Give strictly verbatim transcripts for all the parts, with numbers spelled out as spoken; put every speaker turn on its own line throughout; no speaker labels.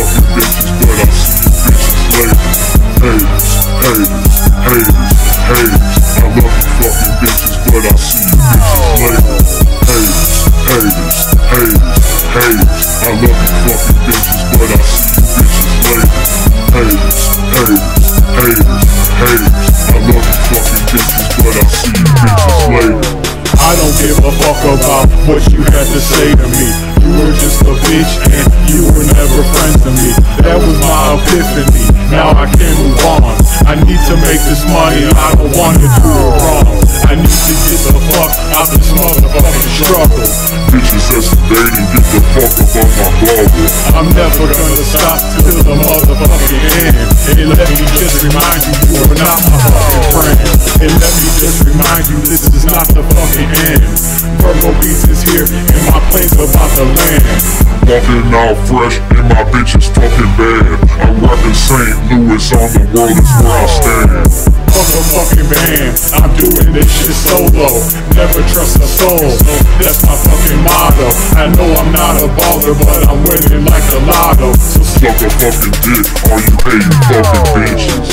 fucking bitches, but I see you bitches later. Haters, haters, haters, haters. I love you fucking bitches, but I see you bitches later. Haters, haters, haters, haters. I love you fucking bitches, but I see you bitches later. Haters, haters, haters, haters. I love you fucking bitches, but I see you bitches later.
I don't give a fuck about what you had to say to me. You were just a bitch and you were never friends to me. That was my epiphany, now I can move on. I need to make this money and I don't want to do it wrong. I need to get the fuck out this motherfucking struggle.
Bitches hesitating, get the fuck up on my bubble.
I'm never gonna stop till the motherfucking end. And let me just remind you, you are not my fucking friend. And let me just remind you, this is not the fucking end. Virgo Beats is here and my plane's about to land.
Walking out fresh and my bitch is fucking bad. I'm rapping Saint Louis, on the world is where I stand.
Fuck a fucking band, I'm doing this shit solo. Never trust a soul, that's my fucking motto. I know I'm not a baller, but I'm winning like a lotto. So
suck a fucking dick, all you hating fucking bitches.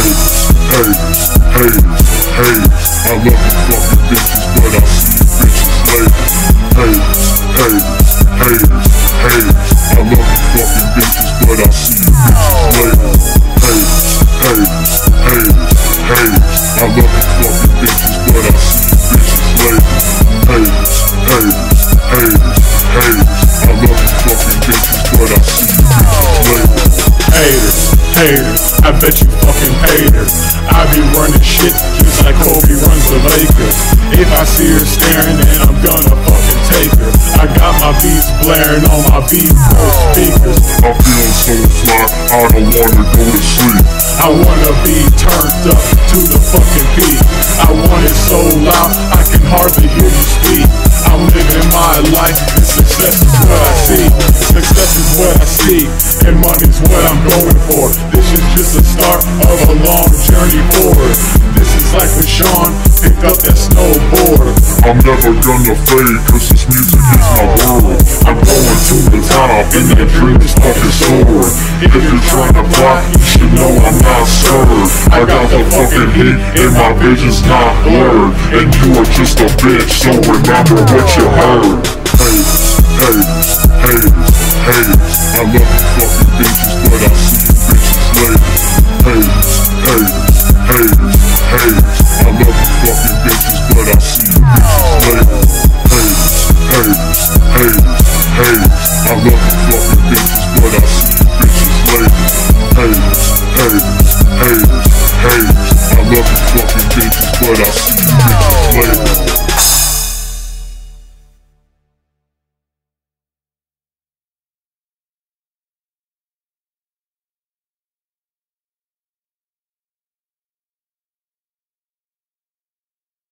Haters, haters, haters, haters. I love you fucking bitches, but I see you bitches later. Haters, haters, haters, haters. I love you fucking bitches, but I see you bitches later. Haters, haters, haters, haters. I love you fucking bitches, but I see you bitches later. Haters, haters, haters, haters. I love you fucking bitches, but I see you bitches later.
haters, haters, I bet you fucking haters. I be running shit just like Kobe runs the Lakers. If I see her staring, then I'm gonna fucking take her. I got my beats blaring on my beat pro speakers.
I'm feeling so fly, I don't wanna go to sleep.
I wanna be turned up to the fucking beat. I want it so loud, I can hardly hear you speak. I'm living my life, and success is what I see. Success is what I see, and money's what I'm going for. This is just the start of a long journey forward. This is like when Sean picked up that snowboard.
I'm never gonna fade, cause this music is my world. I'm going to the top, and that dream is fucking soaring. If you're trying to fly, you should know I'm not served. I got the fucking heat, and my vision's not blurred. And you are just a bitch, so remember what you heard. Hey.